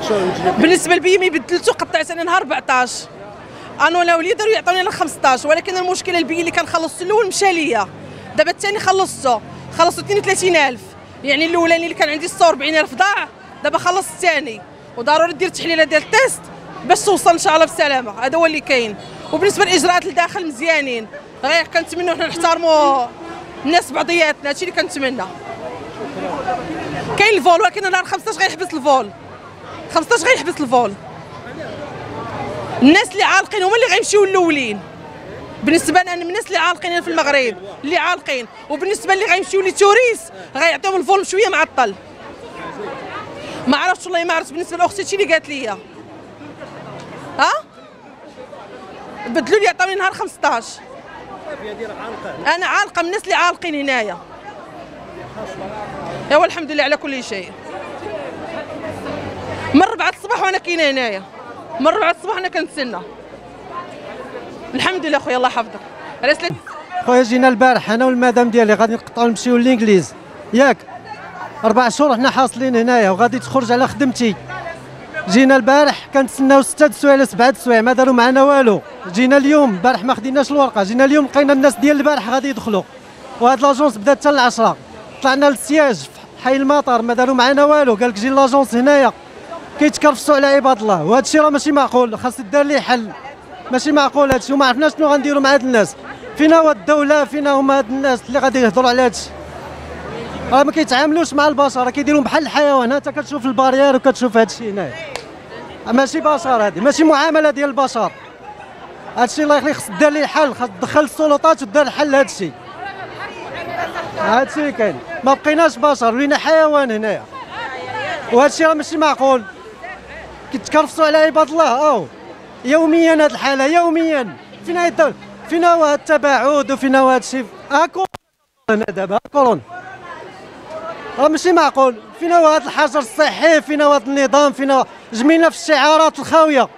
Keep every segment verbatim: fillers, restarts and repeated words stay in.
بالنسبه لبي ما يبدلتو، قطعت انا نهار أربعطاش، انا ولا وليدي يعطوني انا خمسطاش، ولكن المشكله البي اللي كان خلصت الاول مشى ليا، دابا الثاني خلصته خلصت اثنين وثلاثين ألف، يعني الاولاني اللي كان عندي ستة وأربعين ألف ضاع، دابا خلص الثاني، وضروري دير تحليله ديال التيست باش توصل ان شاء الله بسلامه، هذا هو اللي كاين. وبالنسبه للاجراءات لداخل مزيانين، غير كنتمنوا حنا نحترموا الناس بعضياتنا، هادشي اللي كنتمنى. كاين الفول، ولكن نهار خمسطاش غيحبس الفول، خمسطاش غيحبس الفول. الناس اللي عالقين هما اللي غيمشيو الاولين، بالنسبه لنا من الناس اللي عالقين في المغرب اللي عالقين، وبالنسبه اللي غيمشيو لي توريست غيعطيهم الفول شويه معطل. ما عرفتش والله ما عرفت. بالنسبه لاختي هادشي اللي قالت لي، ها بدلوا لي عطاوني نهار خمسطاش. انا عالقه من الناس اللي عالقين هنايا. ايوا الحمد لله على كل شيء. من أربعة الصباح وانا كاينه هنايا، من أربعة الصباح انا كنتسنى. الحمد لله خويا الله يحفظك. علاش خويا جينا البارح انا والمدام ديالي غادي نقطعوا نمشيو للانجليز، ياك اربع شهور حنا حاصلين هنايا وغادي تخرج على خدمتي. جينا البارح كنتسناو ستة سوايع ولا سبعة سوايع ما داروا معنا والو. جينا اليوم البارح ما خديناش الورقه، جينا اليوم لقينا الناس ديال البارح غادي يدخلوا، وهاد لاجونس بدات حتى العشرة. طلعنا للسياج في حي المطار ما داروا معنا والو، قال لك جي لاجونس هنايا كيتكرفسوا على عباد الله، وهذا الشيء راه ماشي معقول، خاص يدار ليه حل. ماشي معقول هذا الشيء، وما عرفناش شنو غنديروا مع هاد الناس. فينا هو الدوله، فينا هما هاد الناس اللي غادي يهضروا على هذا الشيء. راه ما كيتعاملوش مع البشر، راه كيديروا بحال الحيوان. انت كتشوف البارير وكتشوف هذا الشيء هنايا، ماشي بشر، هذه ماشي معامله ديال البشر. هذا الشيء الله يخليك خص دار ليه الحل، خص تدخل السلطات ودار الحل لهذا الشيء. هذا الشيء كاين، ما بقيناش بشر ولينا حيوان هنايا، وهذا الشيء راه ماشي معقول. كيتكرفسوا على عباد الله او يوميا هذه الحاله يوميا. فينا هي الدوله، فينا هو التباعد، وفينا هو هذا الشيء. ها كورونا دابا، كورونا راه ماشي معقول. فينا هو هذا الحجر الصحي، فينا هو هذا النظام، فينا جميلنا في الشعارات الخاويه.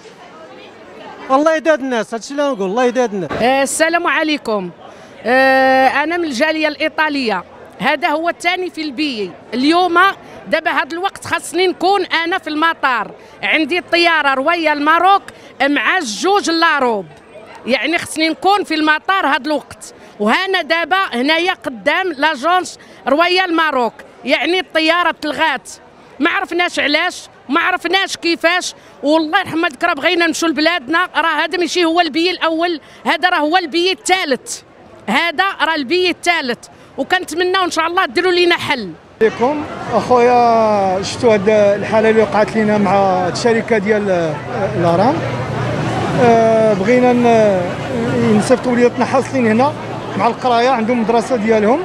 والله يداد الناس، هادشي اللي نقول، الله يداد الناس. السلام عليكم. آه انا من الجاليه الايطاليه، هذا هو الثاني في البي. اليوم دابا هذا الوقت خاصني نكون انا في المطار، عندي الطياره رويال ماروك مع الجوج لاروب، يعني خصني نكون في المطار هذا الوقت. وهنا دابا هنايا قدام لاجونس رويال ماروك، يعني الطياره تلغات، ما عرفناش علاش، ما عرفناش كيفاش. والله يرحم ذكرى بغينا نمشوا لبلادنا. راه هذا ماشي هو البي الاول، هذا راه هو البي الثالث، هذا راه البي الثالث، وكنتمناو ان شاء الله ديروا لينا حل. عليكم اخويا، شفتوا هاد الحاله اللي وقعت لنا مع الشركه ديال لارام. أه بغينا نصيفطوا وليداتنا حاصلين هنا مع القرايه، عندهم مدرسه ديالهم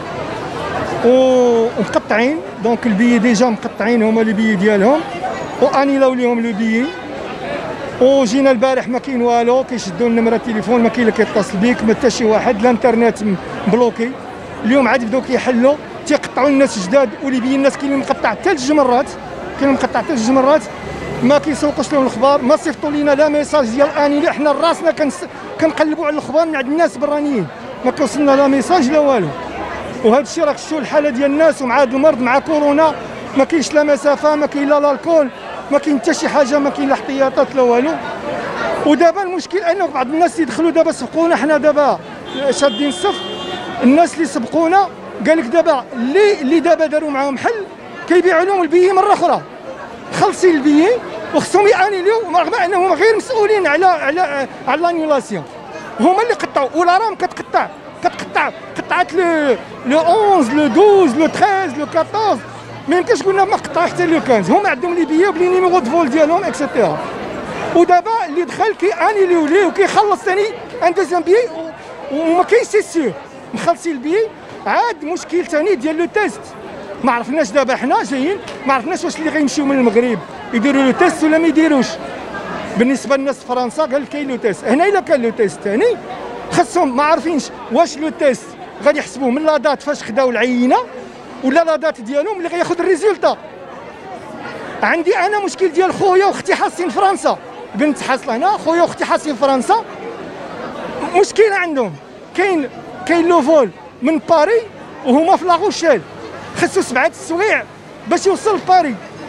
ومقطعين، دونك البي ديجا مقطعين هما لي بي ديالهم، وانيلاو ليهم لو بي. وجينا البارح ما كاين والو، كيشدوا النمره التليفون ما كاين اللي كيتصل بيك، ما حتى شي واحد، الانترنت مبلوكي. اليوم عاد بداو كيحلوا تيقطعوا الناس جداد، ولي بي الناس كاين اللي مقطع حتى لجوج مرات، كاين اللي مقطع حتى لجوج مرات، ما كيسوقوش لهم الخبار، ما صيفطوا لينا لا ميساج ديال انيلي. حنا راسنا كنقلبوا على الخبار من عند الناس برانيين، ما كيوصلنا لا ميساج لا والو. وهذا الشيء راك شفتوا الحاله ديال الناس، ومع هذا المرض مع كورونا ما كاينش لا مسافه، ما كاين لا الكول، ما كاين حتى شي حاجه، ما كاين لا احتياطات لا والو. ودابا المشكل انه بعض الناس يدخلوا دابا سبقونا، حنا دابا شادين الصف. الناس اللي سبقونا قال لك دابا اللي اللي دابا داروا معاهم حل كيبيعوا لهم البي مره اخرى، خلصي البي وخصهم يانيليو، رغم انهم غير مسؤولين على على على لانيولاسيون. هما اللي قطعوا، ولا راهم كتقطع كتقطع قطعت لو لو احد لو اثناش لو ثلاثة لو أربعطاش، ما يمكنش قلنا ما قطع حتى لو خمسة. هما عندهم لي بيي بلي نيميرو دو فول ديالهم اكسيتيرا. ودابا اللي دخل كي انيليو ليه وكيخلص ثاني ان دوزيام بي، وما كاينش سي سيور مخلصين البي. عاد مشكل ثاني ديال لو تيست، ما عرفناش دابا حنا جايين ما عرفناش واش اللي غيمشيو من المغرب يديروا لو تيست ولا ما يديروش. بالنسبه للناس في فرنسا قال كاين لو تيست، هنا الا كان لو تيست ثاني خاصهم ما عارفينش واش لو تيست غادي يحسبوه من لا دات فاش خداو العينه ولا لا دات ديالهم اللي غياخذ الريزولتا. عندي انا مشكل ديال خويا واختي حاصين فرنسا، بنت حاصله هنا، خويا واختي حاصين فرنسا، مشكله عندهم. كاين كاين لو فول من باري وهما في لاغوشيل، خصو سبعه السوايع باش يوصل لباري.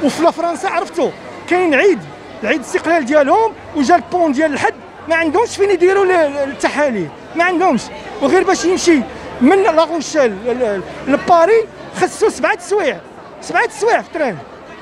وفي فرنسا عرفتوا كاين عيد عيد الاستقلال ديالهم وجا البون ديال الحد ما عندهمش فين يديروا التحاليل، ما عندهمش، وغير باش يمشي من لاغوشيل لباري خصو سبعة سوايع سبعة سوايع في التران.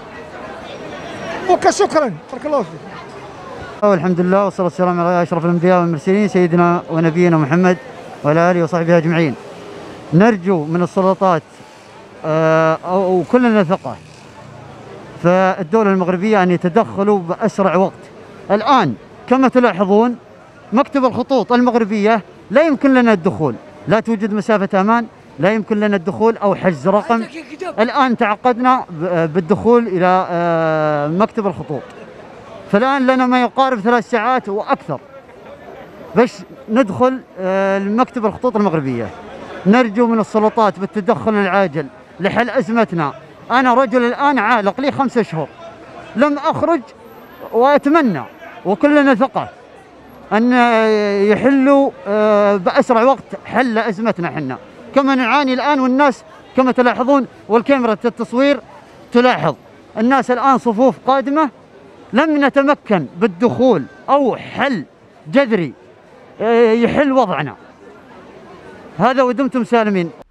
وكا شكرا، بارك الله فيك. والحمد لله والصلاة والسلام على أشرف الأنبياء والمرسلين سيدنا ونبينا محمد وعلى آله وصحبه أجمعين. نرجو من السلطات أو كلنا ثقة فالدولة المغربية أن يتدخلوا بأسرع وقت. الآن كما تلاحظون مكتب الخطوط المغربية لا يمكن لنا الدخول، لا توجد مسافة أمان، لا يمكن لنا الدخول أو حجز رقم. الآن تعقدنا بالدخول إلى مكتب الخطوط، فالآن لنا ما يقارب ثلاث ساعات وأكثر باش ندخل لمكتب الخطوط المغربية. نرجو من السلطات بالتدخل العاجل لحل أزمتنا. أنا رجل الآن عالق لي خمسة أشهر لم أخرج، وأتمنى وكلنا ثقة أن يحلوا بأسرع وقت حل أزمتنا حنا كما نعاني الآن. والناس كما تلاحظون والكاميرا التصوير تلاحظ الناس الآن صفوف قادمة، لم نتمكن بالدخول أو حل جذري يحل وضعنا هذا. ودمتم سالمين.